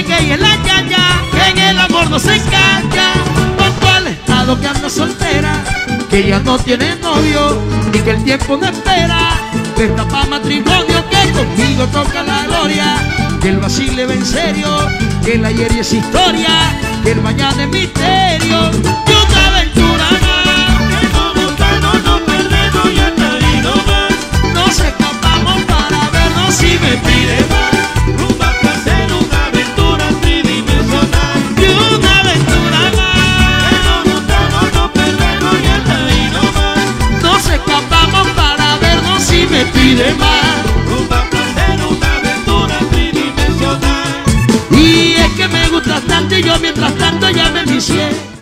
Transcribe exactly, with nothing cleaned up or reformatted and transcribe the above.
dice que ella es la ñaña, que en el amor no se engancha. Por cual estado que anda soltera, que ella no tiene novio y que el tiempo no espera. Que está pa' matrimonio, que conmigo toca la gloria, que el vacile va en serio, que el ayer es historia, que el mañana es misterio. Y otra aventura más, Que no gustarnos, no perdernos y hasta ahí nomás. nos escapamos para vernos si me pide más. Rumba placer, una aventura tridimensional. Y una aventura más, Que no gustarnos, no perdernos y hasta ahí nomás. nos escapamos para vernos si me pide más. Rumba placer, una aventura tridimensional. Y es que me gustas tanto y yo mientras tanto ya me envicié.